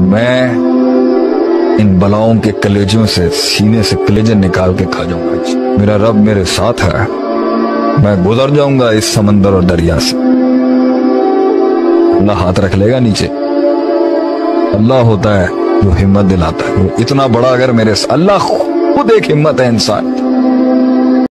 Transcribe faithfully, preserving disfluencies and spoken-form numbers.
मैं इन बलाओं के कलेजों से सीने से कलेजे निकाल के खा जाऊंगा। मेरा रब मेरे साथ है, मैं गुजर जाऊंगा इस समंदर और दरिया से। अल्लाह हाथ रख लेगा नीचे। अल्लाह होता है जो हिम्मत दिलाता है। इतना बड़ा अगर मेरे अल्लाह खुद एक हिम्मत है इंसान।